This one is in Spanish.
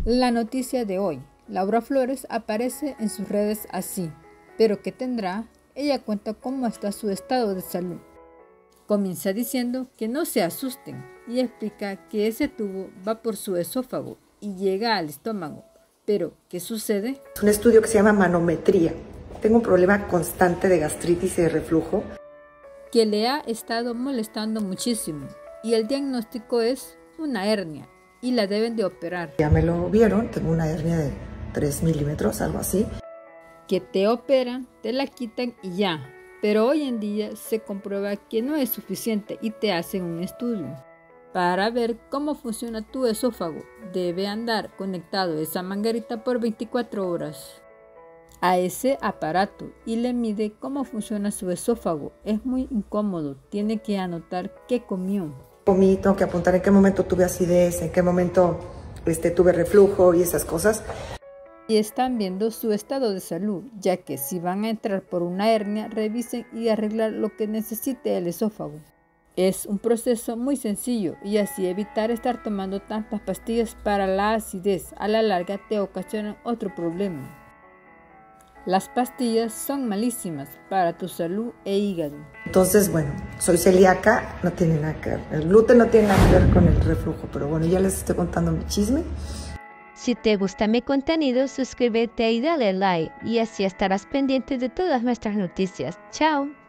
La noticia de hoy. Laura Flores aparece en sus redes así, pero ¿qué tendrá? Ella cuenta cómo está su estado de salud. Comienza diciendo que no se asusten y explica que ese tubo va por su esófago y llega al estómago. Pero, ¿qué sucede? Es un estudio que se llama manometría. Tengo un problema constante de gastritis y de reflujo, que le ha estado molestando muchísimo y el diagnóstico es una hernia y la deben de operar. Ya me lo vieron, tengo una hernia de 3 milímetros, algo así. Que te operan, te la quitan y ya, pero hoy en día se comprueba que no es suficiente y te hacen un estudio. Para ver cómo funciona tu esófago, debe andar conectado esa manguerita por 24 horas a ese aparato y le mide cómo funciona su esófago. Es muy incómodo, tiene que anotar qué comió. Comí, tengo que apuntar en qué momento tuve acidez, en qué momento tuve reflujo y esas cosas. Y están viendo su estado de salud, ya que si van a entrar por una hernia, revisen y arreglar lo que necesite el esófago. Es un proceso muy sencillo y así evitar estar tomando tantas pastillas para la acidez. A la larga te ocasionan otro problema. Las pastillas son malísimas para tu salud e hígado. Entonces, bueno, soy celíaca, no tiene nada que ver. El gluten no tiene nada que ver con el reflujo, pero bueno, ya les estoy contando mi chisme. Si te gusta mi contenido, suscríbete y dale like, y así estarás pendiente de todas nuestras noticias. ¡Chao!